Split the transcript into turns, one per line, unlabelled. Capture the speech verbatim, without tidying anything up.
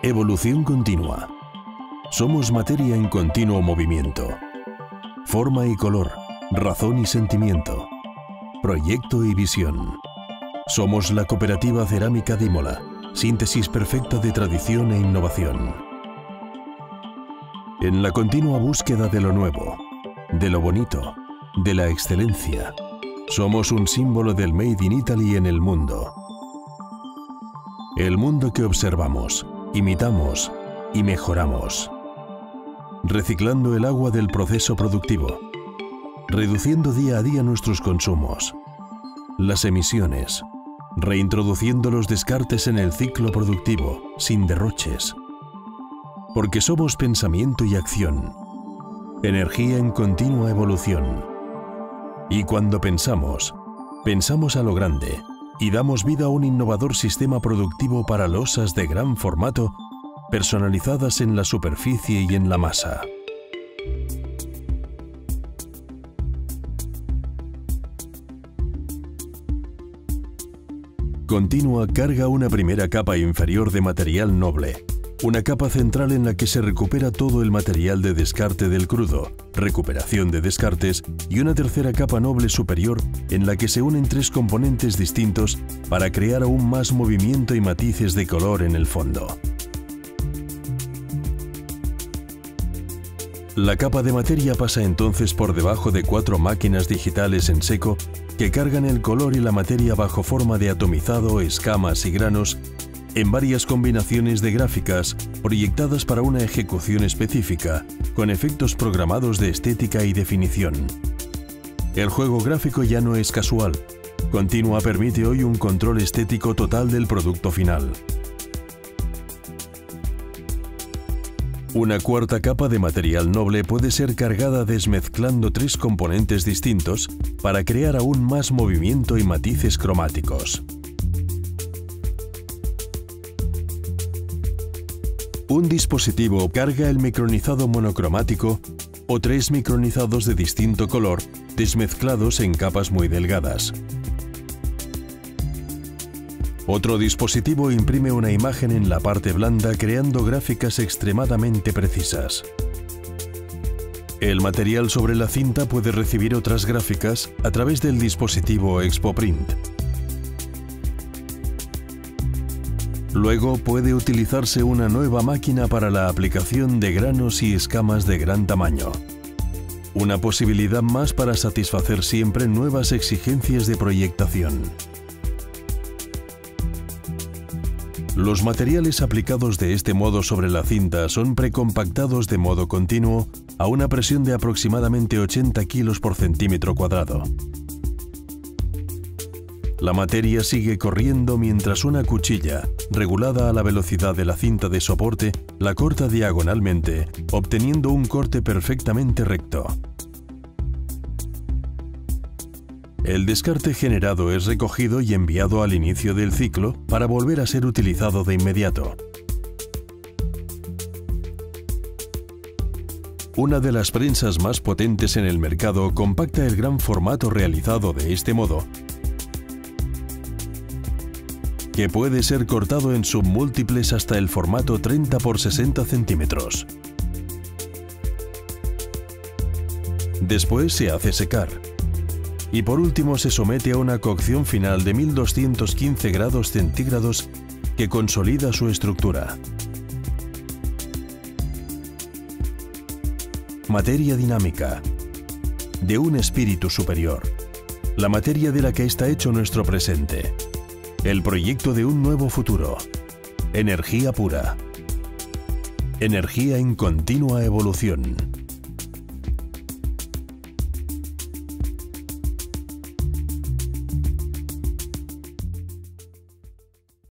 Evolución continua. Somos materia en continuo movimiento. Forma y color, razón y sentimiento. Proyecto y visión. Somos la Cooperativa Cerámica de Imola, síntesis perfecta de tradición e innovación. En la continua búsqueda de lo nuevo, de lo bonito, de la excelencia, somos un símbolo del Made in Italy en el mundo. El mundo que observamos, imitamos y mejoramos. Reciclando el agua del proceso productivo, reduciendo día a día nuestros consumos, las emisiones, reintroduciendo los descartes en el ciclo productivo, sin derroches. Porque somos pensamiento y acción, energía en continua evolución. Y cuando pensamos, pensamos a lo grande y damos vida a un innovador sistema productivo para losas de gran formato, personalizadas en la superficie y en la masa. Continua carga una primera capa inferior de material noble, una capa central en la que se recupera todo el material de descarte del crudo, recuperación de descartes, y una tercera capa noble superior en la que se unen tres componentes distintos para crear aún más movimiento y matices de color en el fondo. La capa de materia pasa entonces por debajo de cuatro máquinas digitales en seco que cargan el color y la materia bajo forma de atomizado, escamas y granos en varias combinaciones de gráficas proyectadas para una ejecución específica, con efectos programados de estética y definición. El juego gráfico ya no es casual. Continua permite hoy un control estético total del producto final. Una cuarta capa de material noble puede ser cargada desmezclando tres componentes distintos para crear aún más movimiento y matices cromáticos. Un dispositivo carga el micronizado monocromático o tres micronizados de distinto color desmezclados en capas muy delgadas. Otro dispositivo imprime una imagen en la parte blanda creando gráficas extremadamente precisas. El material sobre la cinta puede recibir otras gráficas a través del dispositivo ExpoPrint. Luego puede utilizarse una nueva máquina para la aplicación de granos y escamas de gran tamaño. Una posibilidad más para satisfacer siempre nuevas exigencias de proyectación. Los materiales aplicados de este modo sobre la cinta son precompactados de modo continuo a una presión de aproximadamente ochenta kilos por centímetro cuadrado. La materia sigue corriendo mientras una cuchilla, regulada a la velocidad de la cinta de soporte, la corta diagonalmente, obteniendo un corte perfectamente recto. El descarte generado es recogido y enviado al inicio del ciclo para volver a ser utilizado de inmediato. Una de las prensas más potentes en el mercado compacta el gran formato realizado de este modo, que puede ser cortado en submúltiples hasta el formato treinta por sesenta centímetros. Después se hace secar. Y por último se somete a una cocción final de mil doscientos quince grados centígrados que consolida su estructura. Materia dinámica, de un espíritu superior, la materia de la que está hecho nuestro presente, el proyecto de un nuevo futuro, energía pura, energía en continua evolución.